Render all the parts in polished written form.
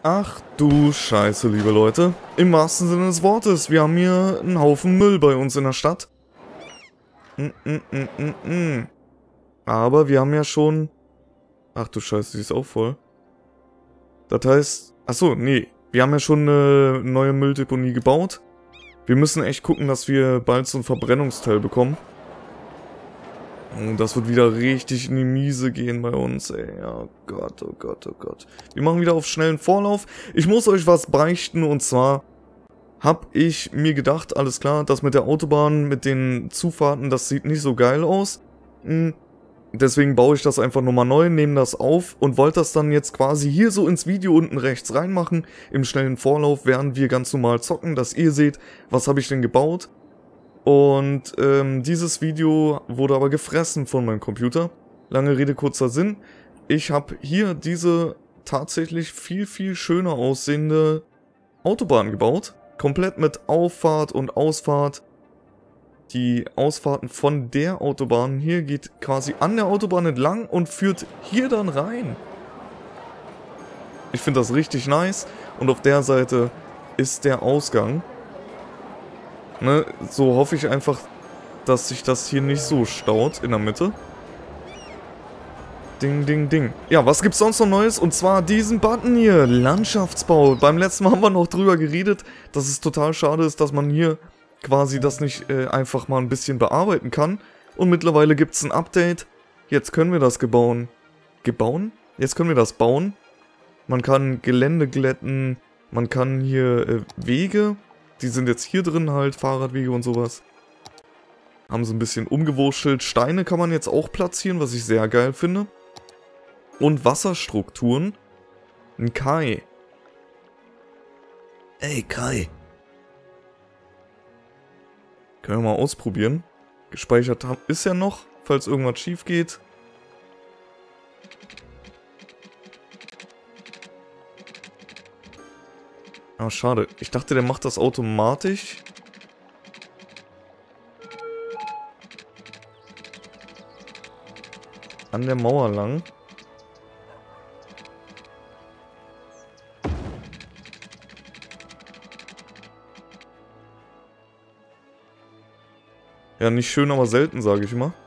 Ach du Scheiße, liebe Leute. Im wahrsten Sinne des Wortes. Wir haben hier einen Haufen Müll bei uns in der Stadt. Aber wir haben ja schon... Ach du Scheiße, die ist auch voll. Das heißt... Achso, nee. Wir haben ja schon eine neue Mülldeponie gebaut. Wir müssen echt gucken, dass wir bald so ein Verbrennungsteil bekommen. Und das wird wieder richtig in die Miese gehen bei uns, ey. Oh Gott, oh Gott, oh Gott. Wir machen wieder auf schnellen Vorlauf. Ich muss euch was beichten, und zwar habe ich mir gedacht, alles klar, das mit der Autobahn, mit den Zufahrten, das sieht nicht so geil aus. Deswegen baue ich das einfach nochmal neu, nehme das auf und wollte das dann jetzt quasi hier so ins Video unten rechts reinmachen, im schnellen Vorlauf, während wir ganz normal zocken, dass ihr seht, was habe ich denn gebaut. Und dieses Video wurde aber gefressen von meinem Computer. Lange Rede, kurzer Sinn. Ich habe hier diese tatsächlich viel, viel schöner aussehende Autobahn gebaut. Komplett mit Auffahrt und Ausfahrt. Die Ausfahrten von der Autobahn hier geht quasi an der Autobahn entlang und führt hier dann rein. Ich finde das richtig nice. Und auf der Seite ist der Ausgang. Ne, so hoffe ich einfach, dass sich das hier nicht so staut in der Mitte. Ding, ding, ding. Ja, was gibt's sonst noch Neues? Und zwar diesen Button hier, Landschaftsbau. Beim letzten Mal haben wir noch drüber geredet, dass es total schade ist, dass man hier quasi das nicht einfach mal ein bisschen bearbeiten kann. Und mittlerweile gibt's ein Update. Jetzt können wir das gebauen. Jetzt können wir das bauen. Man kann Gelände glätten. Man kann hier Wege... Die sind jetzt hier drin halt, Fahrradwege und sowas. Haben sie ein bisschen umgewurschtelt. Steine kann man jetzt auch platzieren, was ich sehr geil finde. Und Wasserstrukturen. Ein Kai. Ey, Kai. Können wir mal ausprobieren. Gespeichert ist ja noch, falls irgendwas schief geht. Ah, schade. Ich dachte, der macht das automatisch. An der Mauer lang. Ja, nicht schön, aber selten, sage ich mal.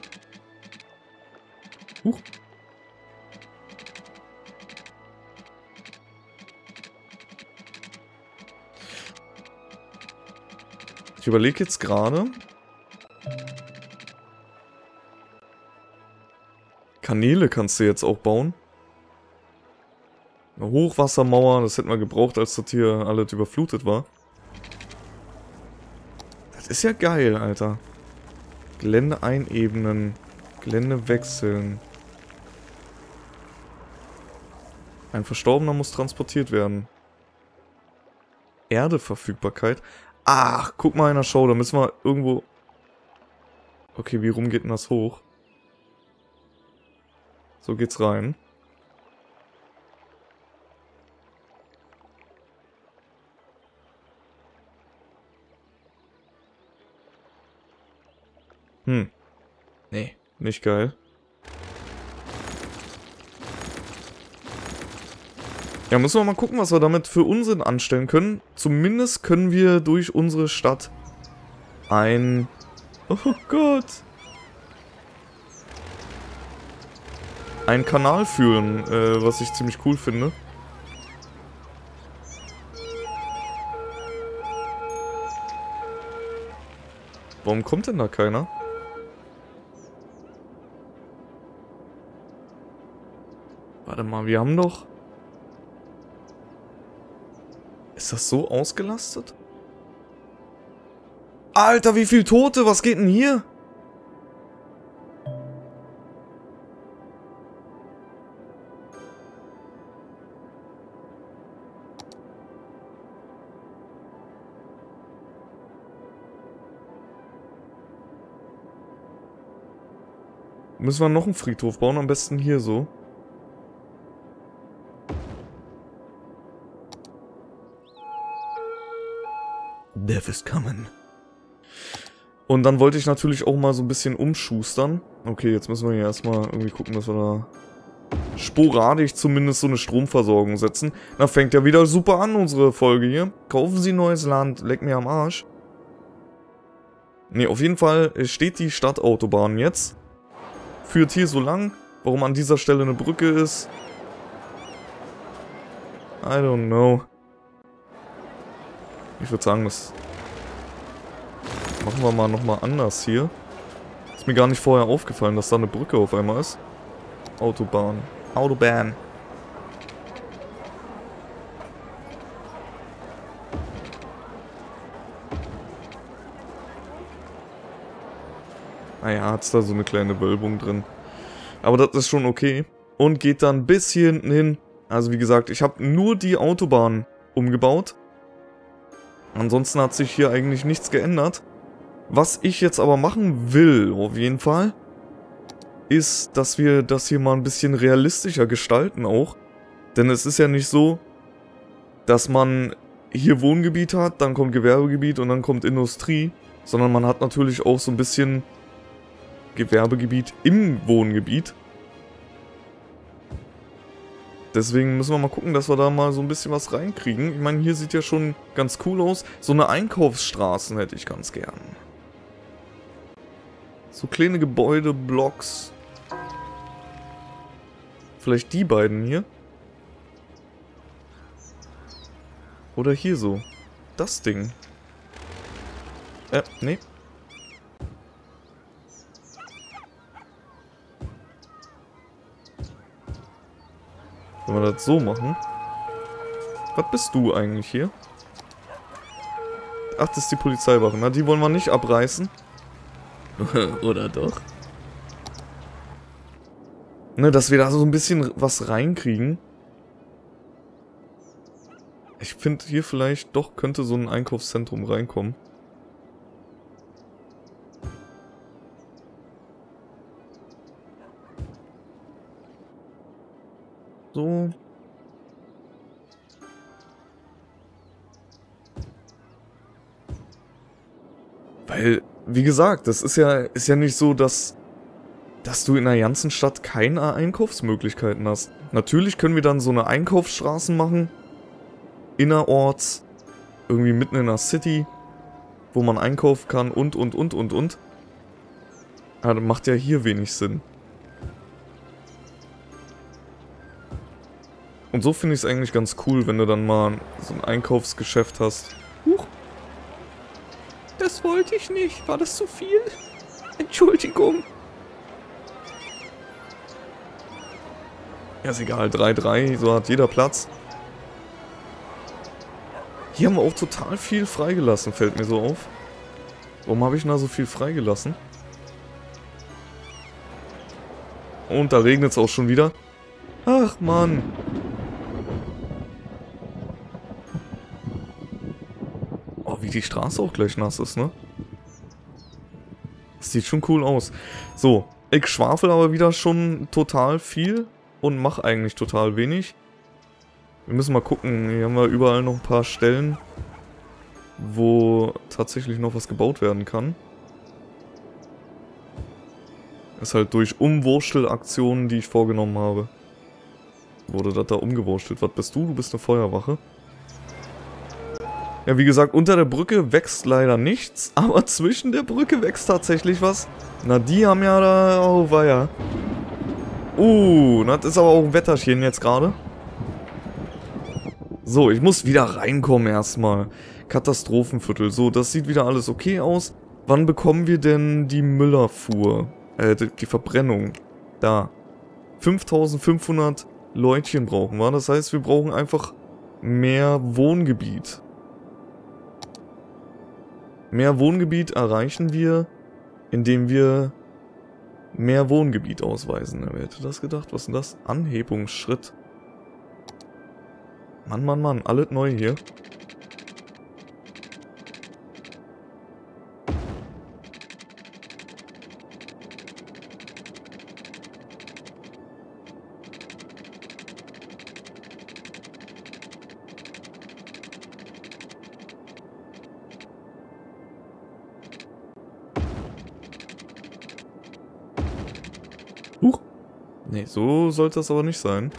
Huch. Ich überlege jetzt gerade. Kanäle kannst du jetzt auch bauen. Eine Hochwassermauer, das hätten wir gebraucht, als das hier alles überflutet war. Das ist ja geil, Alter. Gelände einebnen. Gelände wechseln. Ein Verstorbener muss transportiert werden. Erdeverfügbarkeit. Ach, guck mal in der Show, da müssen wir irgendwo... Okay, wie rum geht denn das hoch? So geht's rein. Nee, nicht geil. Ja, müssen wir mal gucken, was wir damit für Unsinn anstellen können. Zumindest können wir durch unsere Stadt ein... Oh Gott! Einen Kanal führen, was ich ziemlich cool finde. Warum kommt denn da keiner? Warte mal, wir haben doch... Ist das so ausgelastet? Alter, wie viel Tote? Was geht denn hier? Müssen wir noch einen Friedhof bauen? Am besten hier so. Death is coming. Und dann wollte ich natürlich auch mal so ein bisschen umschustern. Okay, jetzt müssen wir hier erstmal irgendwie gucken, dass wir da sporadisch zumindest so eine Stromversorgung setzen. Na, fängt ja wieder super an, unsere Folge hier. Kaufen Sie neues Land, leck mir am Arsch. Ne, auf jeden Fall steht die Stadtautobahn jetzt. Führt hier so lang. Warum an dieser Stelle eine Brücke ist, I don't know. Ich würde sagen, das machen wir mal nochmal anders hier. Ist mir gar nicht vorher aufgefallen, dass da eine Brücke auf einmal ist. Autobahn. Autobahn. Naja, hat's da so eine kleine Wölbung drin. Aber das ist schon okay. Und geht dann bis hier hinten hin. Also wie gesagt, ich habe nur die Autobahn umgebaut. Ansonsten hat sich hier eigentlich nichts geändert. Was ich jetzt aber machen will, auf jeden Fall, ist, dass wir das hier mal ein bisschen realistischer gestalten auch. Denn es ist ja nicht so, dass man hier Wohngebiet hat, dann kommt Gewerbegebiet und dann kommt Industrie. Sondern man hat natürlich auch so ein bisschen Gewerbegebiet im Wohngebiet. Deswegen müssen wir mal gucken, dass wir da mal so ein bisschen was reinkriegen. Ich meine, hier sieht ja schon ganz cool aus. So eine Einkaufsstraßen hätte ich ganz gern. So kleine Gebäude, Blocks. Vielleicht die beiden hier. Oder hier so. Das Ding. Nee. Wenn wir das so machen. Was bist du eigentlich hier? Ach, das ist die Polizeiwache. Na, die wollen wir nicht abreißen. Oder doch? Ne, dass wir da so ein bisschen was reinkriegen. Ich finde hier vielleicht doch könnte so ein Einkaufszentrum reinkommen. So. Weil, wie gesagt, das ist ja nicht so, dass du in der ganzen Stadt keine Einkaufsmöglichkeiten hast. Natürlich können wir dann so eine Einkaufsstraßen machen. Innerorts. Irgendwie mitten in der City. Wo man einkaufen kann und. Aber das macht ja hier wenig Sinn. Und so finde ich es eigentlich ganz cool, wenn du dann mal so ein Einkaufsgeschäft hast. Huch. Das wollte ich nicht. War das zu viel? Entschuldigung. Ja, ist egal. 3-3, so hat jeder Platz. Hier haben wir auch total viel freigelassen, fällt mir so auf. Warum habe ich denn da so viel freigelassen? Und da regnet es auch schon wieder. Ach, Mann. Oh, wie die Straße auch gleich nass ist, ne? Das sieht schon cool aus. So, ich schwafel aber wieder schon total viel und mache eigentlich total wenig. Wir müssen mal gucken, hier haben wir überall noch ein paar Stellen, wo tatsächlich noch was gebaut werden kann. Ist halt durch Umwurstelaktionen, die ich vorgenommen habe, wurde das da umgewurstelt. Was bist du? Du bist eine Feuerwache. Ja, wie gesagt, unter der Brücke wächst leider nichts, aber zwischen der Brücke wächst tatsächlich was. Na, die haben ja da... Oh, weia. Das ist aber auch ein Wetterchen jetzt gerade. So, ich muss wieder reinkommen erstmal. Katastrophenviertel. So, das sieht wieder alles okay aus. Wann bekommen wir denn die Müllerfuhr? Die Verbrennung. Da. 5500 Leutchen brauchen wir. Das heißt, wir brauchen einfach mehr Wohngebiet. Mehr Wohngebiet erreichen wir, indem wir mehr Wohngebiet ausweisen. Wer hätte das gedacht? Was ist denn das? Anhebungsschritt. Mann, alles neu hier. Nee, so sollte das aber nicht sein.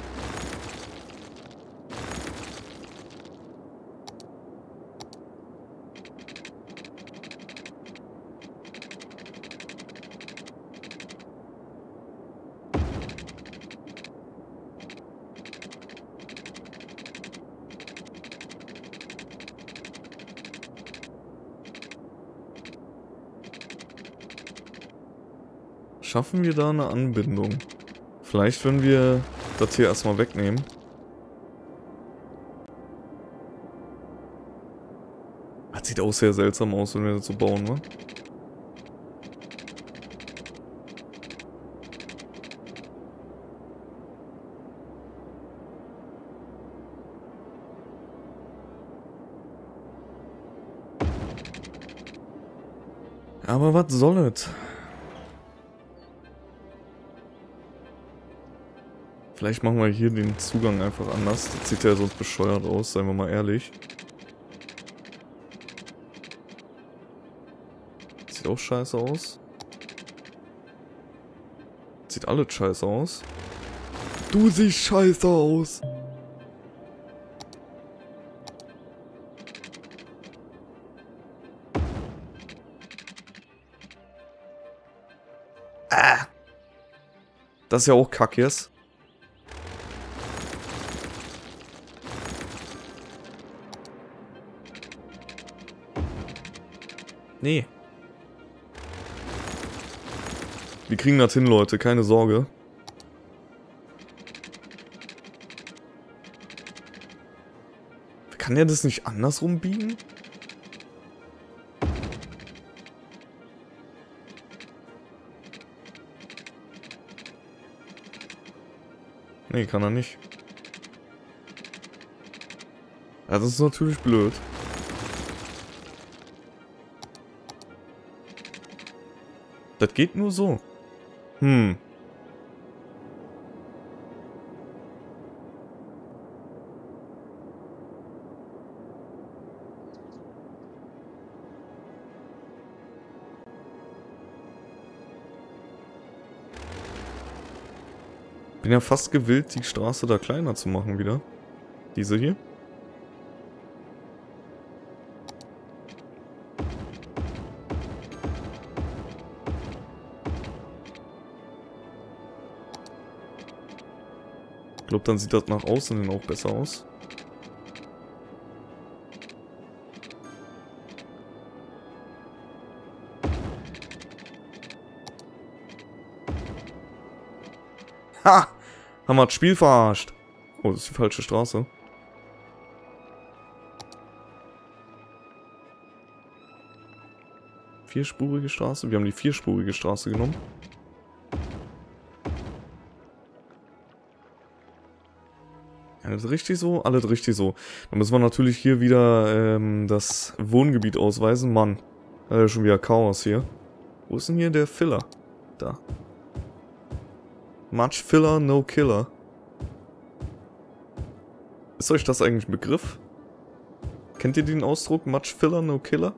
Schaffen wir da eine Anbindung? Vielleicht, wenn wir das hier erstmal wegnehmen. Das sieht auch sehr seltsam aus, wenn wir das so bauen, ne? Aber was soll es? Vielleicht machen wir hier den Zugang einfach anders. Das sieht ja sonst bescheuert aus, seien wir mal ehrlich. Sieht auch scheiße aus. Sieht alles scheiße aus. Du siehst scheiße aus. Ah. Das ist ja auch Kack jetzt. Nee. Wir kriegen das hin, Leute, keine Sorge. Kann der das nicht andersrum biegen? Nee, kann er nicht. Ja, das ist natürlich blöd. Das geht nur so. Bin ja fast gewillt, die Straße da kleiner zu machen wieder. Diese hier. Ich glaube, dann sieht das nach außen hin auch besser aus. Ha! Haben wir das Spiel verarscht. Oh, das ist die falsche Straße. Vierspurige Straße? Wir haben die vierspurige Straße genommen. Alles richtig so? Alles richtig so. Dann müssen wir natürlich hier wieder das Wohngebiet ausweisen. Mann, schon wieder Chaos hier. Wo ist denn hier der Filler? Da. Much Filler, no Killer. Ist euch das eigentlich ein Begriff? Kennt ihr den Ausdruck? Much Filler, no Killer?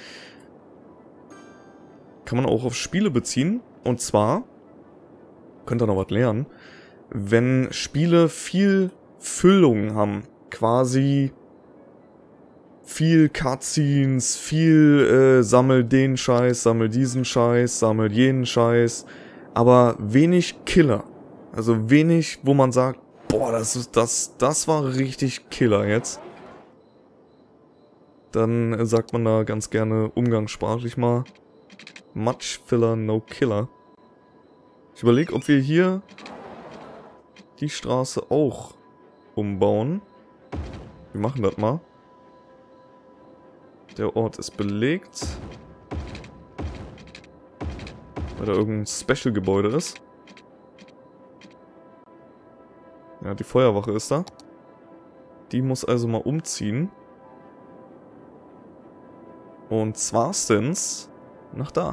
Kann man auch auf Spiele beziehen. Und zwar, könnt ihr noch was lernen, wenn Spiele viel Füllung haben, quasi viel Cutscenes, viel sammel den Scheiß, sammel diesen Scheiß, sammel jenen Scheiß, aber wenig Killer. Also wenig, wo man sagt, boah, das war richtig Killer jetzt. Dann sagt man da ganz gerne umgangssprachlich mal, much filler, no killer. Ich überlege, ob wir hier die Straße auch umbauen. Wir machen das mal. Der Ort ist belegt. Weil da irgendein Special-Gebäude ist. Ja, die Feuerwache ist da. Die muss also mal umziehen. Und zwarstens nach da.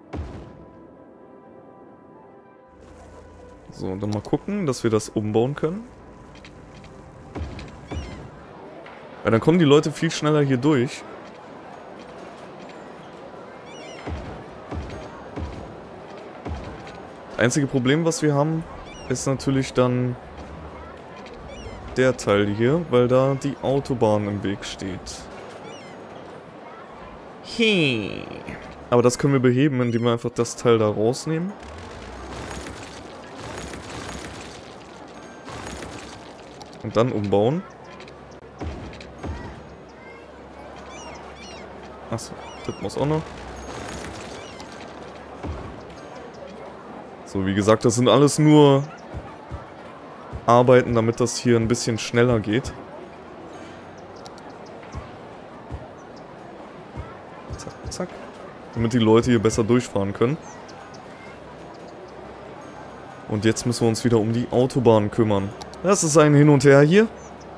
So, dann mal gucken, dass wir das umbauen können. Ja, dann kommen die Leute viel schneller hier durch. Das einzige Problem, was wir haben, ist natürlich dann der Teil hier, weil da die Autobahn im Weg steht. Aber das können wir beheben, indem wir einfach das Teil da rausnehmen. Und dann umbauen. Achso, das muss auch noch. So, wie gesagt, das sind alles nur Arbeiten, damit das hier ein bisschen schneller geht. Zack, zack. Damit die Leute hier besser durchfahren können. Und jetzt müssen wir uns wieder um die Autobahn kümmern. Das ist ein Hin und Her hier.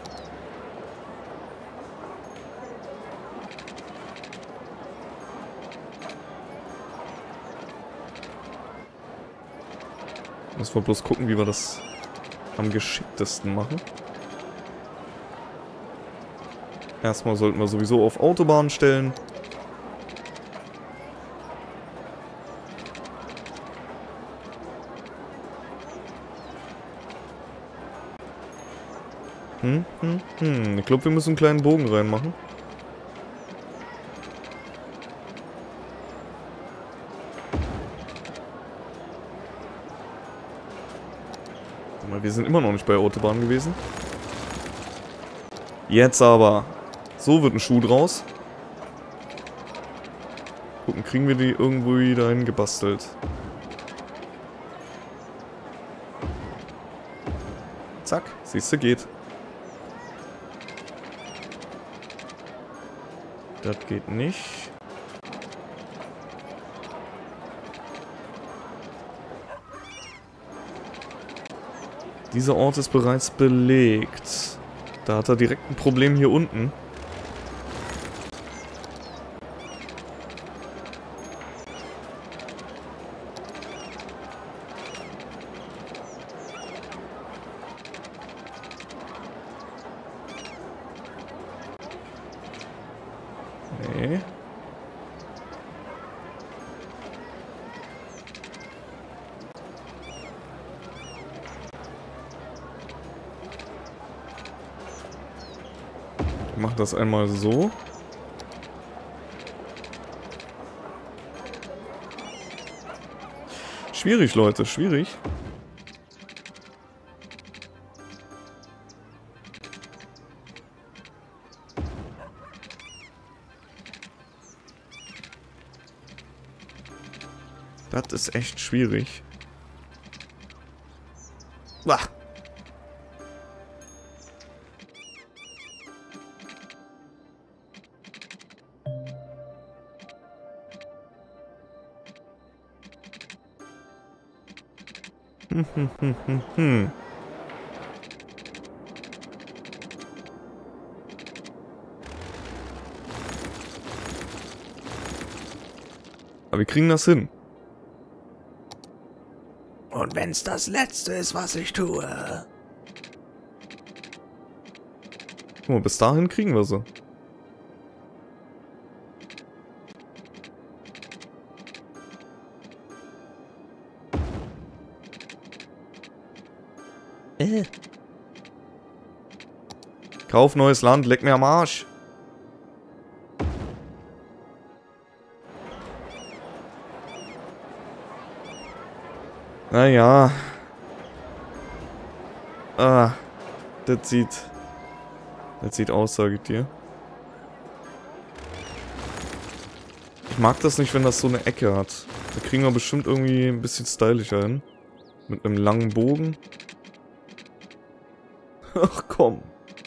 Müssen wir bloß gucken, wie wir das am geschicktesten machen. Erstmal sollten wir sowieso auf Autobahn stellen. Ich glaube, wir müssen einen kleinen Bogen reinmachen. Wir sind immer noch nicht bei Autobahn gewesen. Jetzt aber. So wird ein Schuh draus. Gucken, kriegen wir die irgendwo wieder hingebastelt. Zack, siehst du, geht. Das geht nicht. Dieser Ort ist bereits belegt. Da hat er direkt ein Problem hier unten. Nee. Ich mach das einmal so. Schwierig, Leute, schwierig. Das ist echt schwierig. Bah. Aber wir kriegen das hin. Und wenn's das Letzte ist, was ich tue. Guck mal, bis dahin kriegen wir sie. Kauf neues Land, leck mir am Arsch. Naja. Ah. Das sieht aus, sage ich dir. Ich mag das nicht, wenn das so eine Ecke hat. Da kriegen wir bestimmt irgendwie ein bisschen stylischer hin. Mit einem langen Bogen. Ach komm.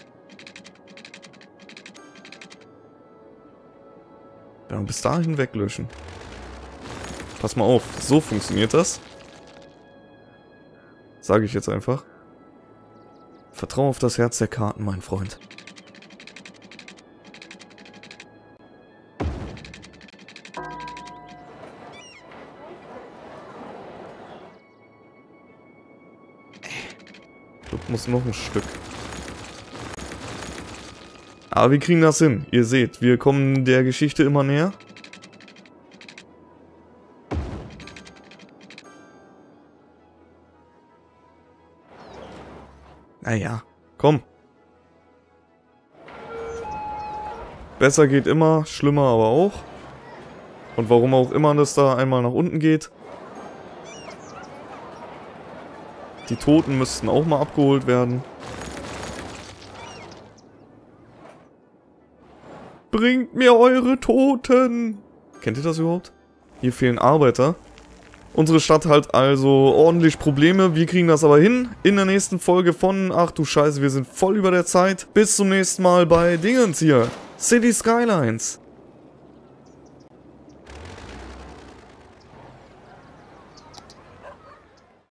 Ja, bis dahin weglöschen. Pass mal auf, so funktioniert das. Sage ich jetzt einfach. Vertrau auf das Herz der Karten, mein Freund. Ich glaube, muss noch ein Stück. Aber wir kriegen das hin. Ihr seht, wir kommen der Geschichte immer näher. Naja, komm. Besser geht immer, schlimmer aber auch. Und warum auch immer das da einmal nach unten geht. Die Toten müssten auch mal abgeholt werden. Bringt mir eure Toten! Kennt ihr das überhaupt? Hier fehlen Arbeiter. Unsere Stadt hat also ordentlich Probleme. Wir kriegen das aber hin. In der nächsten Folge von... Ach du Scheiße, wir sind voll über der Zeit. Bis zum nächsten Mal bei Dingens hier. City Skylines.